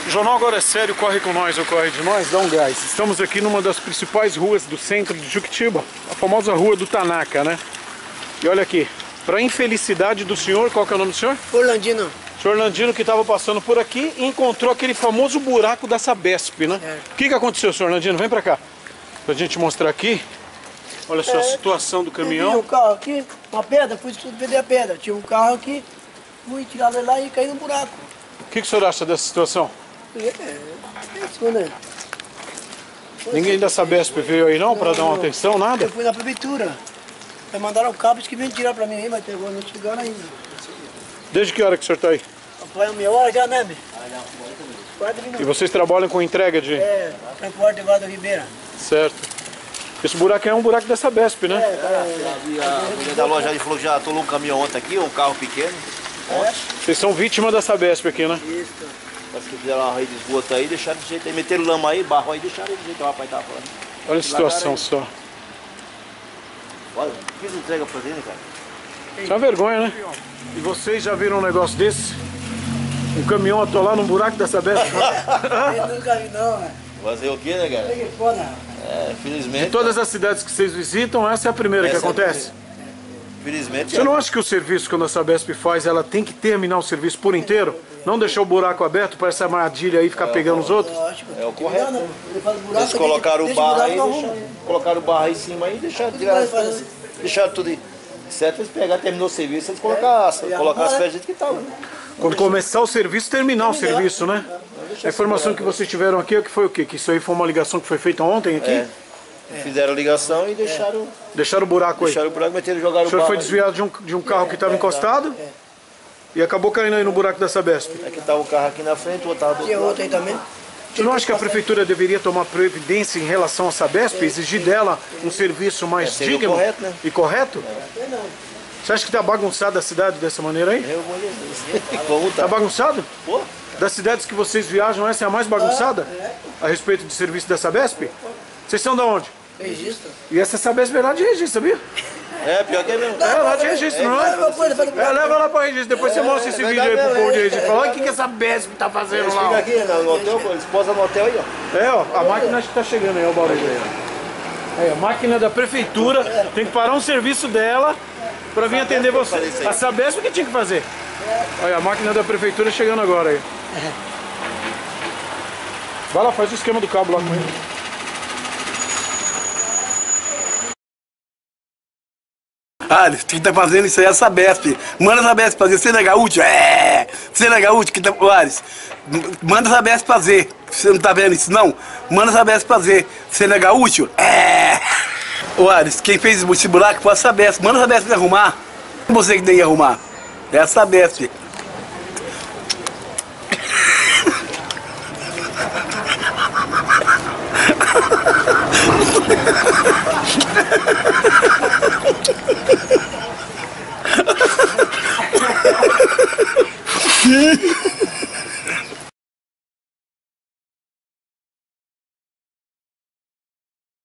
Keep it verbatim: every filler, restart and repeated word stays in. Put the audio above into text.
O Jornal Agora é Sério, corre com nós ou corre de nós, dá um gás. Estamos aqui numa das principais ruas do centro de Juquitiba, a famosa Rua do Tanaka, né? E olha aqui, para infelicidade do senhor, qual que é o nome do senhor? Orlandino. Senhor Orlandino, que estava passando por aqui e encontrou aquele famoso buraco da Sabesp, né? É. O que que aconteceu, senhor Orlandino? Vem pra cá, pra gente mostrar aqui. Olha só a situação do caminhão. Tinha um carro aqui, uma pedra, fui vender a pedra. Tinha um carro aqui, fui tirar ele lá e caí no buraco. O que que o senhor acha dessa situação? É, é isso, né? Ninguém da Sabesp veio aí não, para dar uma atenção, nada? Eu fui na prefeitura. Aí mandaram cabos que vêm tirar pra mim aí, mas pegou, não chegaram ainda. Desde que hora que o senhor está aí? Foi uma meia hora já, né, meu? Quatro E minutos. vocês trabalham com entrega de... É, transporte de Guarda Ribeira. Certo. Esse buraco é um buraco da Sabesp, né? É, é, E a mulher da loja ali falou que já atolou um caminhão ontem aqui, um carro pequeno. Ontem. Vocês são vítimas da Sabesp aqui, né? isso. Parece que fizeram uma rede de esgoto aí, deixaram de jeito aí, meteram lama aí, barro aí, deixaram de jeito que o rapaz tava falando. Olha a situação só. Olha, fiz entrega pra ele, cara. Isso é uma vergonha, né? E vocês já viram um negócio desse? Um caminhão atolar num buraco da Sabesp? Eu nunca vi não, velho. Fazer o quê, né, cara? Que foda, rapaz. É, felizmente. De todas as cidades que vocês visitam, essa é a primeira que Essa é a acontece? Felizmente. Você não acha que o serviço, quando a Sabesp faz, ela tem que terminar o serviço por inteiro? Não deixar o buraco aberto para essa armadilha aí ficar pegando os outros? Lógico. É o correto. Não, não, ele faz buraco, Eles colocaram o deixa barro buraco, aí, não deixaram, arruma. colocaram o barro aí em cima aí e deixaram, Tudo tiraram, vai fazer. deixaram tudo aí. Certo, eles pegaram, terminou o serviço, eles colocaram, as- É, colocaram as agora- pedras do jeito que estavam. Quando começar o serviço, terminar o serviço, né? A informação que vocês tiveram aqui é que foi o quê? Que isso aí foi uma ligação que foi feita ontem aqui? É. Fizeram a ligação e deixaram, Deixaram o buraco aí. deixaram o buraco, meteram e jogaram O o senhor barro foi aí. desviado de um, de um carro que estava encostado e acabou caindo aí no buraco da Sabesp. Aqui estava o carro aqui na frente, o outro estava do Tinha outro outro aí também. Você não acha que a prefeitura deveria tomar providência em relação à Sabesp, exigir dela um serviço mais É, seria o digno correto, né? e correto? Não. Você acha que está bagunçada a cidade dessa maneira aí? Eu vou dizer. Como Está tá? bagunçado? Pô, Das cidades que vocês viajam, essa é a mais bagunçada? É. A respeito de serviço da Sabesp? Vocês são de onde? Registro. E essa Sabesp é lá de registro, sabia? é pior que é mesmo. É lá de registro, não é? Leva pra ele, faz o É, buraco. leva lá para registro, depois você mostra esse é vídeo aí verdade, pro povo de é, registro. é, Fala, olha é. o que que essa Besp tá fazendo Eles lá. ficam ó. aqui no, no hotel, pô, eles posam no hotel aí, ó. É, ó, a máquina acho que tá chegando aí, ó, o barulho aí, ó. Aí, a máquina da prefeitura tem que parar um serviço dela pra vir atender você. fazer isso aí. A Sabesp que tinha que fazer. Olha, a máquina da prefeitura chegando agora aí. Vai lá, faz o esquema do cabo lá com ele. Ah, quem tá fazendo isso aí é a Sabesp. Manda a Sabesp fazer. Você não é gaúcho? É! Você não é gaúcho? Que tá... Ô, Ares, manda a Sabesp fazer. Você não tá vendo isso, não? Manda a Sabesp fazer. Você não é gaúcho? É! Ô, Ares, quem fez esse buraco foi a Sabesp. Manda a Sabesp arrumar. Não é você que tem que arrumar. É a Sabesp.